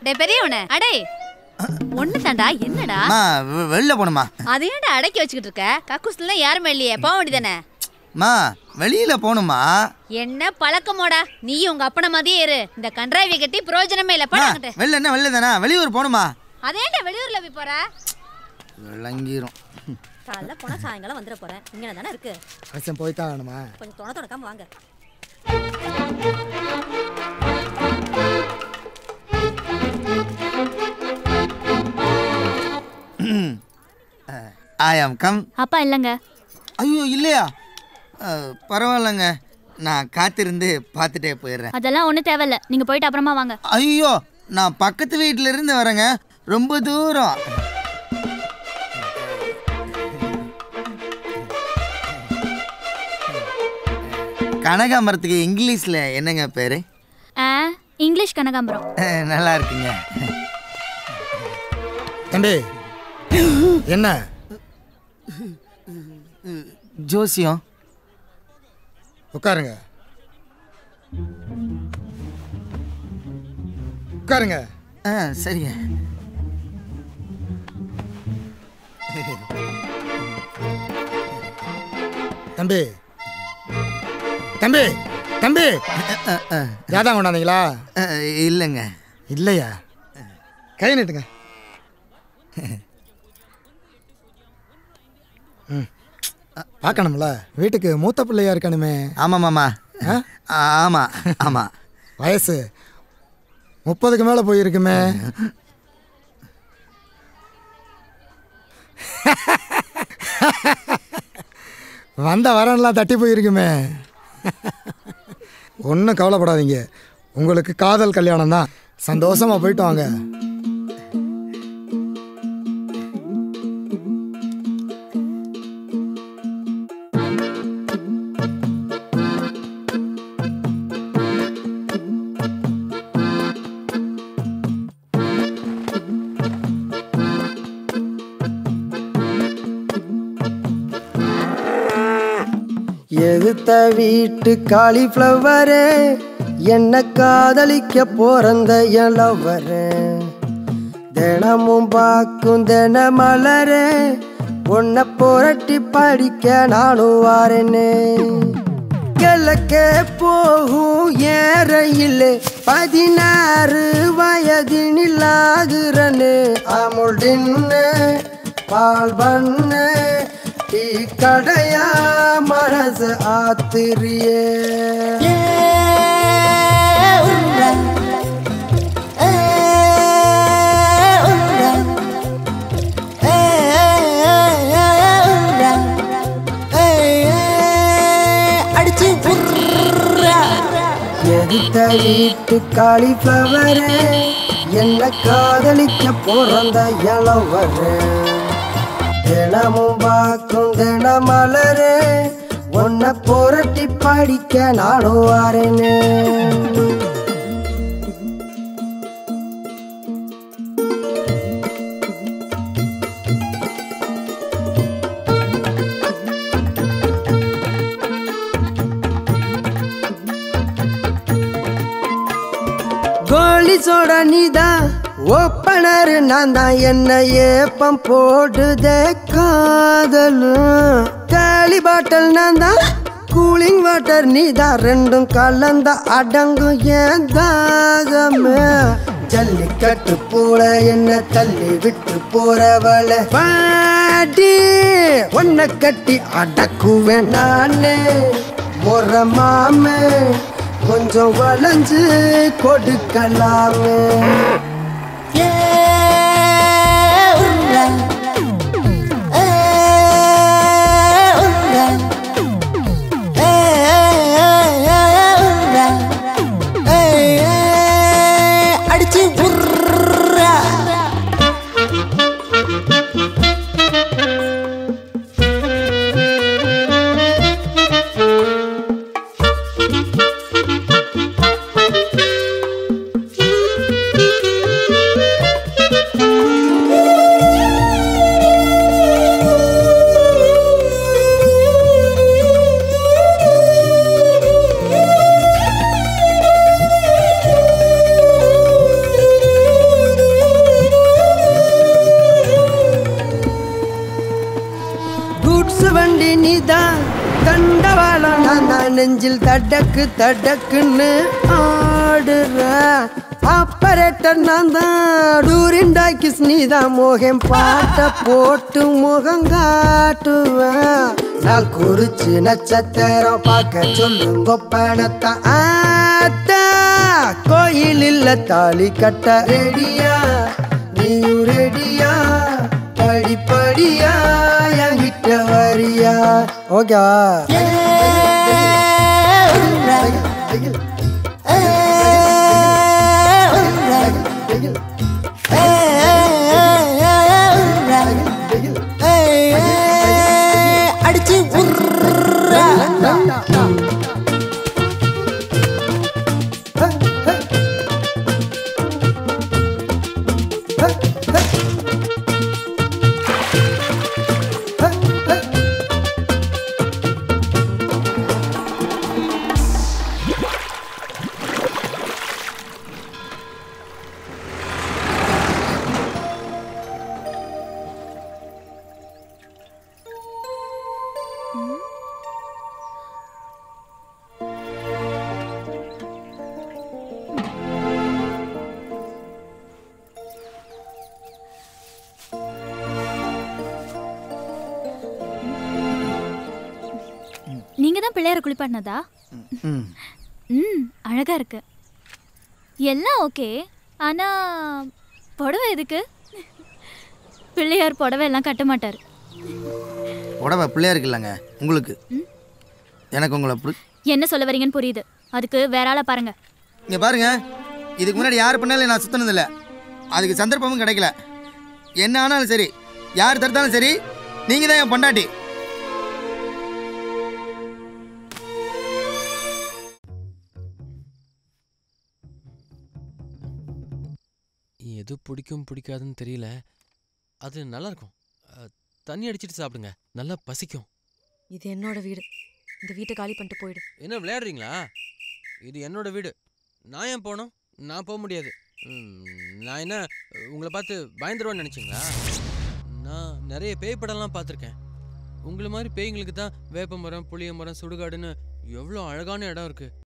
டே பெரியவனே அடே ஒண்ணு தாண்டா என்னடா வெளில போணுமா அது ஏன்டா அடக்கி வச்சுக்கிட்டு இருக்க கக்கூஸ்ல யாருமே இல்லையே போக வேண்டியதானே மா வெளியில போணுமா என்ன பழக்கமோடா நீ உங்க அப்பன மாதிரியே இரு இந்த கன்றாவியை கட்டி பிரயோஜனமே இல்ல பாருங்க வெளில என்ன வெளில தானே வெளியூர் போணுமா அதேண்டா வெளியூர்ல போய் போற விளங்கிரும் காலைல போனா சாயங்காலம் வந்துட போறேன் இங்க தானே இருக்கு அவசியம் போய் தான் ஆகணுமா கொஞ்சம் தொடக்காம வாங்க ஆயாம் கம் அப்பா இல்லங்க ஐயோ இல்லையா பரவாயில்லைங்க நான் காத்திருந்து பார்த்துட்டே போயிடுறேன் அதெல்லாம் ஒன்றும் தேவையில்ல நீங்கள் போயிட்டு அப்புறமா வாங்க ஐயோ நான் பக்கத்து வீட்டில இருந்து வரேங்க ரொம்ப தூரம் கனகாம்பரத்துக்கு இங்கிலீஷில் என்னங்க பேர் இங்கிலீஷ் கனகாம்பரம் நல்லா இருக்குங்க தம்பி என்ன ஜோசியம் உட்காருங்க உட்காருங்க சரிங்க தம்பி தம்பி தம்பி ஜாதகம் கொண்டாந்தீங்களா இல்லைங்க இல்லையா கை நீட்டுங்க பார்க்கணும்ல வீட்டுக்கு மூத்த பிள்ளையா இருக்கணுமே ஆமாம் மாமா ஆமாம் ஆமாம் வயசு 30க்கு மேலே போயிருக்குமே வந்த வரன்லாம் தட்டி போயிருக்குமே ஒன்றும் கவலைப்படாதீங்க உங்களுக்கு காதல் கல்யாணம் தான் சந்தோஷமாக போயிட்டு வாங்க எதுத்த வீட்டு காலிஃப்ளவரே என்ன காதலிக்க போறந்த என் லவ்வரே தினமும் பார்க்கும் தின மலரே உன்னை புரட்டி படிக்க நானும் வாரேனே கிழக்கே போகும் ஏறையிலே 16 வயதினில் ஆகுறனே அமுல்டின்னு பால் பண்ணு டீ கடையா மனசு ஆத்திரியே எதுத்த வீட்டு காலிஃப்ளவரே என்ன காதலிக்க பிறந்த இளவரே தினமும் பார்க்கும் தின மலரே உன்னை புரட்டி படிக்க நானும் வாரேனே கோலி சோட நீதான் ஒப்பனர் நான் தான் என்ன ஏப்பம் போடுதே காதலும் காலி பாட்டல் நான் தான் கூலிங் வாட்டர் நீதான் ரெண்டும் கலந்த அடங்கும் ஏன் தாகமே ஜல்லிக்கட்டு போல என்ன தள்ளி விட்டு போறவள பாடி உன்னை கட்டி அடக்குவேன் நானே ஒரு மாமே கொஞ்சம் வளைஞ்சு கொடுக்கலாமே அடிச்சு நெஞ்சில் தடக்கு தடக்குன்னு ஆடுற ஆப்பரேட்டர் நான் தான் டூரிண்டாக்கி நீதான் மோகம் பாட்ட போட்டு முகம் காட்டுவேன் நான் குறிச்சு நட்சத்திரம் பார்க்க சொல்லுங்க பணத்தை ஆத்தா கோயில் இல்ல தாலி கட்ட ரெடியா நீயும் ரெடியா படிப்படியா என்கிட்ட வரியா ஓகேவா அடிச்சு நீங்க தான் பிள்ளையார குளிப்பாட்டினதா? அழகா இருக்கு. எல்லாம் ஓகே. ஆனா புடவை எதுக்கு? பிள்ளையார் புடவை எல்லாம் கட்ட மாட்டாரு. புடவை பிள்ளையாருக்கு இல்லைங்க, உங்களுக்கு. எனக்கு உங்களை என்ன சொல்ல வரீங்கன்னு புரியுது. அதுக்கு வேற ஆளை பாருங்க. இங்க பாருங்க, இதுக்கு முன்னாடி யார் பண்ணாலும் நான் சுத்தினதில்லை. அதுக்கு சந்தர்ப்பமும் கிடைக்கல. என்ன ஆனாலும் சரி, யார் தடுத்தாலும் சரி, நீங்க தான் என் பொண்டாட்டி. எது பிடிக்கும் பிடிக்காதுன்னு தெரியல. அது நல்லா இருக்கும். தண்ணி அடிச்சிட்டு சாப்பிடுங்க, நல்லா பசிக்கும். இது என்னோட வீடு. இந்த வீட்டை காலி பண்ணிட்டு போயிடு. என்ன விளையாடுறீங்களா? இது என்னோட வீடு. நான் ஏன் போகணும்? நான் போக முடியாது. நான் என்ன உங்களை பார்த்து பயந்துருவேன்னு நினச்சிங்களா? நான் நிறைய பேய் படம்லாம் பார்த்துருக்கேன். உங்களை மாதிரி பேய்ங்களுக்கு தான் வேப்ப மரம், புளிய மரம், சுடுகாடுன்னு எவ்வளோ அழகான இடம் இருக்குது.